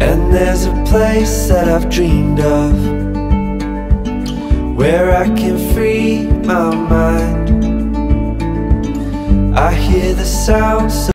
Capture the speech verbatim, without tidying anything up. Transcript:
And there's a place that I've dreamed of, where I can free my mind. I hear the sounds